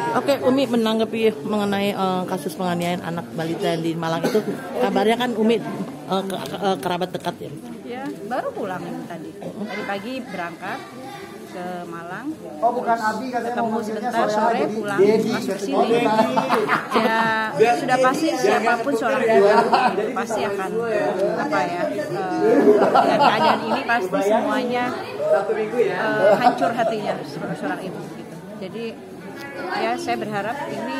Oke, Umi menanggapi mengenai kasus penganiayaan anak balita di Malang itu, kabarnya kan Umi kerabat dekat ya? Ya, baru pulang tadi. Tadi pagi berangkat ke Malang. Oh, bukan Abi katanya ketemu sebentar, sore pulang masuk ke sini. Ya sudah pasti siapapun seorang ibu itu pasti akan dengan keadaan ini pasti semuanya hancur hatinya seorang ibu gitu. Jadi ya saya berharap ini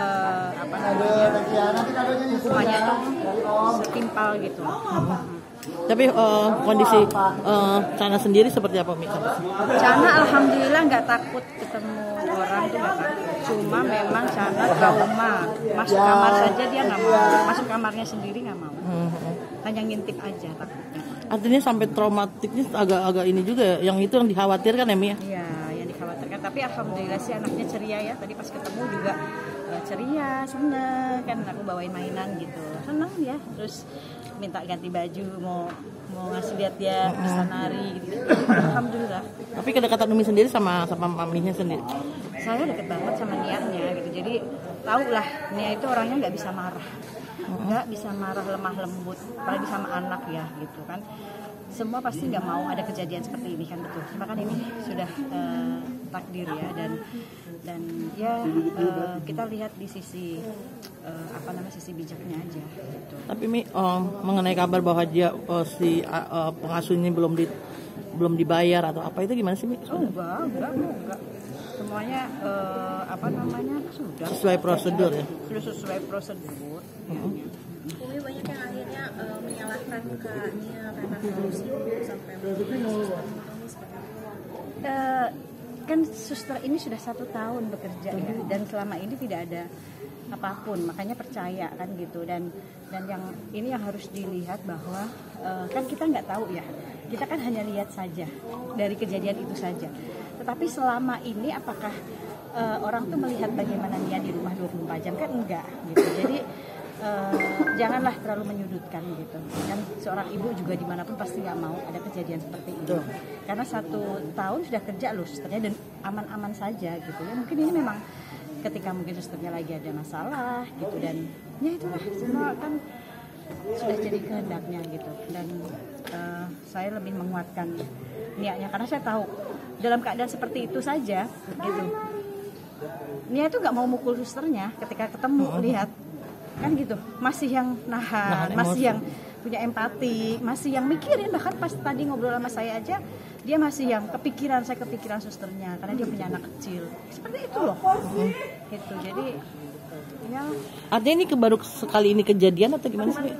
hukumannya itu setimpal gitu. Tapi kondisi Chana sendiri seperti apa, Mi? Chana alhamdulillah nggak takut ketemu orang tuh nggak takut. Cuma memang Chana trauma. Masuk kamar saja dia nggak mau. Masuk kamarnya sendiri nggak mau. Hanya ngintip aja takutnya. Artinya sampai traumatiknya agak-agak ini juga ya, yang itu yang dikhawatirkan ya, Mi? Iya, yang dikhawatirkan. Tapi alhamdulillah sih anaknya ceria ya. Tadi pas ketemu juga ceria, seneng kan aku bawain mainan gitu. Seneng ya. Terus minta ganti baju, mau ngasih lihat dia bisa nari gitu. Alhamdulillah. Tapi kedekatan Umi sendiri sama maminya sendiri? Saya deket banget sama Nianya gitu. Jadi tahu lah Nia itu orangnya nggak bisa marah, nggak bisa marah lemah lembut, apalagi sama anak ya gitu kan. Semua pasti nggak mau ada kejadian seperti ini kan, betul. Bahkan ini sudah takdir ya dan ya kita lihat di sisi sisi bijaknya aja gitu. Tapi Mi mengenai kabar bahwa dia si pengasuh ini belum dibayar atau apa itu gimana sih, Mi? Oh enggak. Semuanya sudah sesuai prosedur ya. Sudah sesuai prosedur. Umi banyak yang akhirnya menyalahkan kakaknya karena harus sampai kan suster ini sudah 1 tahun bekerja ya, dan selama ini tidak ada apapun, makanya percaya kan gitu. Dan yang ini yang harus dilihat bahwa kan kita nggak tahu ya, kita kan hanya lihat saja dari kejadian itu saja. Tetapi selama ini apakah orang tuh melihat bagaimana dia di rumah 24 jam kan enggak gitu. Jadi janganlah terlalu menyudutkan gitu. Dan seorang ibu juga dimanapun pasti nggak mau ada kejadian seperti itu. Karena 1 tahun sudah kerja loh susternya dan aman-aman saja gitu ya. Mungkin ini memang ketika mungkin susternya lagi ada masalah gitu, dan ya itulah semua kan sudah jadi kehendaknya gitu. Dan saya lebih menguatkan niatnya karena saya tahu dalam keadaan seperti itu saja gitu. Nia itu nggak mau mukul susternya ketika ketemu lihat kan gitu, masih yang nahan masih yang punya empati, masih yang mikirin. Bahkan pas tadi ngobrol sama saya aja dia masih yang kepikiran susternya karena dia punya anak kecil seperti itu loh. Gitu. Jadi ya artinya ini baru sekali ini kejadian atau gimana sih?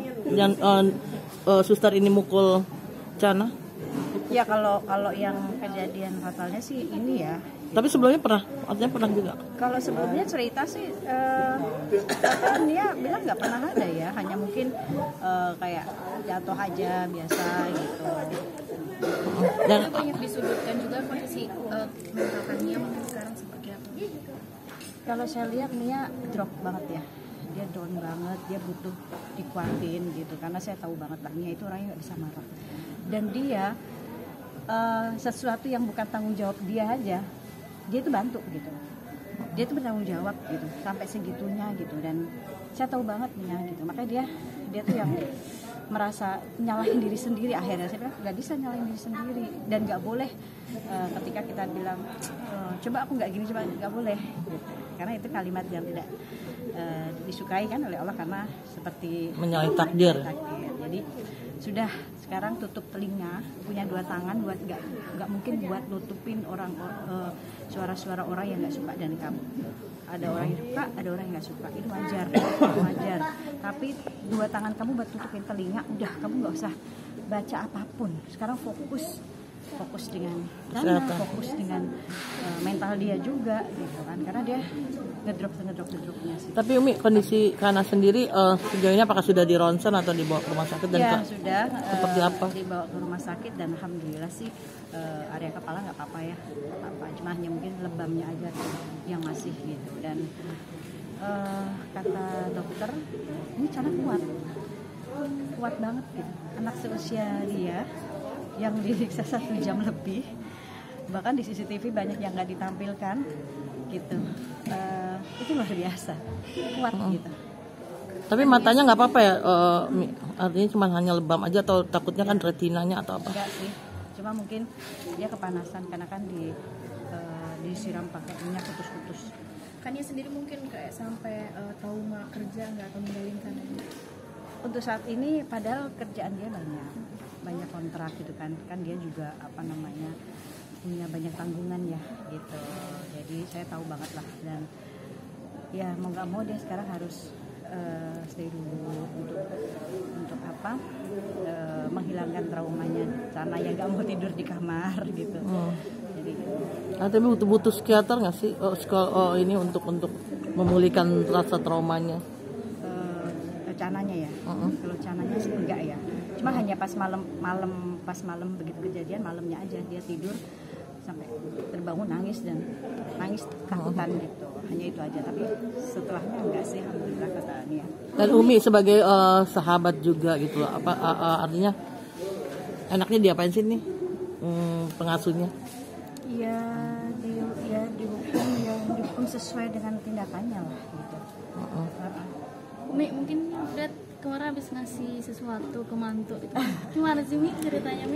Suster ini mukul Chana? ya kalau yang kejadian fatalnya sih ini ya. Tapi sebelumnya pernah juga. Kalau sebelumnya cerita sih dia bilang nggak pernah ada ya, hanya mungkin kayak jatuh aja biasa gitu. Dan banyak disudutkan juga kondisi mentalnya mungkin sekarang seperti apa? Kalau saya lihat Nia drop banget ya, dia down banget, dia butuh dikuatin gitu. Karena saya tahu banget lah Nia itu orangnya nggak bisa marah. Dan dia sesuatu yang bukan tanggung jawab dia aja, dia itu bantu gitu. Dia itu bertanggung jawab gitu sampai segitunya gitu. Dan saya tahu banget Nia gitu. Makanya dia tuh yang merasa nyalahin diri sendiri. Akhirnya saya bilang nggak bisa nyalahin diri sendiri dan nggak boleh ketika kita bilang coba aku nggak gini, coba nggak boleh gitu. Karena itu kalimat yang tidak disukai kan oleh Allah karena seperti menyalahi takdir. Jadi sudah sekarang tutup telinga, punya 2 tangan buat nggak mungkin buat nutupin suara-suara orang yang nggak suka dari kamu. Ada orang yang suka, ada orang yang nggak suka, itu wajar. Tapi 2 tangan kamu buat tutupin telinga, udah kamu nggak usah baca apapun. Sekarang fokus dengan fokus dengan mental dia juga gitu kan, karena dia ngedropnya sih. Tapi Umi, kondisi Chana sendiri sejauh ini apakah sudah di ronsen atau dibawa ke rumah sakit? Dan ya sudah seperti apa? Dibawa ke rumah sakit dan alhamdulillah sih area kepala nggak apa-apa ya, cuma hanya mungkin lebamnya aja yang masih gitu. Dan kata dokter ini Chana kuat banget gitu, anak seusia dia yang diperiksa 1 jam lebih, bahkan di CCTV banyak yang nggak ditampilkan gitu. Itu luar biasa kuat gitu. Tapi matanya nggak apa-apa ya, artinya cuma hanya lebam aja atau takutnya kan retinanya atau apa? Enggak sih, cuma mungkin dia kepanasan karena kan disiram pakai minyak kutus-kutus. Kan dia sendiri mungkin kayak sampai trauma kerja nggak atau ninggalin sana. Untuk saat ini padahal kerjaan dia banyak kontrak gitu kan dia juga punya banyak tanggungan ya gitu. Jadi saya tahu banget lah, dan ya mau nggak mau dia sekarang harus stay dulu untuk menghilangkan traumanya, karena ya nggak mau tidur di kamar gitu. Jadi tapi butuh psikiater nggak sih ini untuk memulihkan rasa traumanya? Cananya ya, kalau cananya sih enggak ya, cuma hanya pas malam begitu kejadian malamnya aja dia tidur sampai terbangun nangis takutan gitu, hanya itu aja. Tapi setelahnya enggak sih, alhamdulillah kata Nia. Dan Umi sebagai sahabat juga gitu loh, artinya enaknya diapain sih nih pengasuhnya? Ya dihukum sesuai dengan tindakannya lah gitu. Umi mungkin udah kemarin habis ngasih sesuatu ke mantu itu. Gimana sih Mi ceritanya Mi?